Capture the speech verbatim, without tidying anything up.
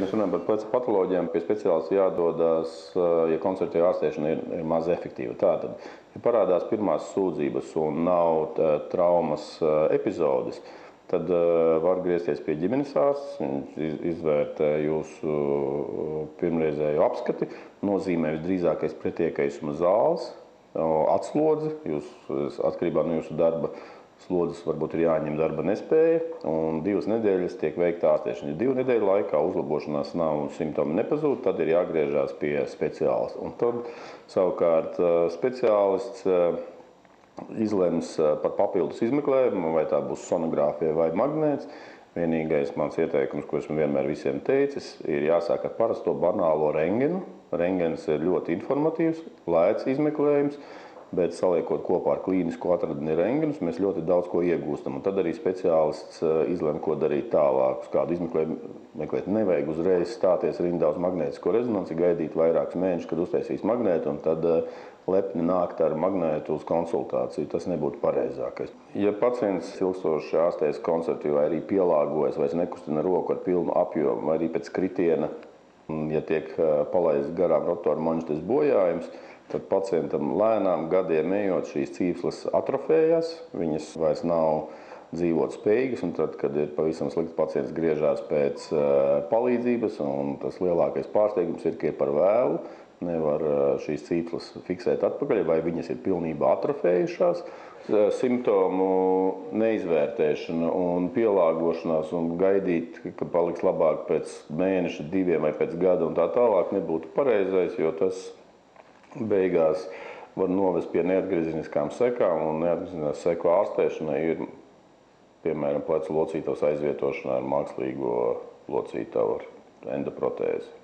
Mēs runājam par plecu patoloģijām, pie speciālista jādodas, ja konservatīva ārstēšana ir, ir maz efektīva. Tātad, ja parādās pirmās sūdzības un nav traumas epizodes, tad var griezties pie ģimenes ārsts, viņš izvērtē jūsu pirmreizējo apskati, nozīmē visdrīzākais pretiekaisuma zāles, atslodzi, jūs, atkarībā no jūsu darba slodzes varbūt ir jāņem darba nespēja, un divas nedēļas tiek veikta ārstēšana. Ja divu nedēļu laikā uzlabošanās nav un simptomi nepazūd, tad ir jāgriežās pie speciālista. Un tad savukārt speciālists izlems par papildus izmeklējumu, vai tā būs sonogrāfija vai magnēts. Vienīgais mans ieteikums, ko esmu vienmēr visiem teicis, ir jāsāk ar parasto banālo rentgenu. Rentgens ir ļoti informatīvs, lēts izmeklējums, bet saliekot kopā ar klīnisku atradni rentgenus, mēs ļoti daudz ko iegūstam. Un tad arī speciālists izlem, ko darīt tālāk. Uz kādu izmeklējumu meklēt nevajag uzreiz stāties rindā uz magnētisko rezonanci, gaidīt vairākus mēnešus, kad uztaisīs magnētu, un tad lepni nākt ar magnētu uz konsultāciju. Tas nebūtu pareizākais. Ja pacients ilgstoši ārstējas konservatīvi vai arī pielāgojas, vai nekustina roku ar pilnu apjomu, vai arī pēc kritiena, ja tiek palaists garām rotoru maņķis bojājums, tad pacientam lēnām gadiem ejot šīs cīpslas atrofējas, viņas vairs nav dzīvot spējīgas, un tad, kad ir pavisam slikti, pacients griežās pēc palīdzības, un tas lielākais pārsteigums ir, ka ir par vēlu, nevar šīs cīpslas fiksēt atpakaļ, vai viņas ir pilnībā atrofējušās. Simptomu neizvērtēšana un pielāgošanās un gaidīt, ka paliks labāk pēc mēneša, diviem vai pēc gada un tā tālāk nebūtu pareizais, jo tas beigās var novest pie neatgriezeniskām sekām, un neatgriezeniskā seku ārstēšana ir, piemēram, plecu locītavas aizvietošana ar mākslīgo locītavu ar endoprotēzi.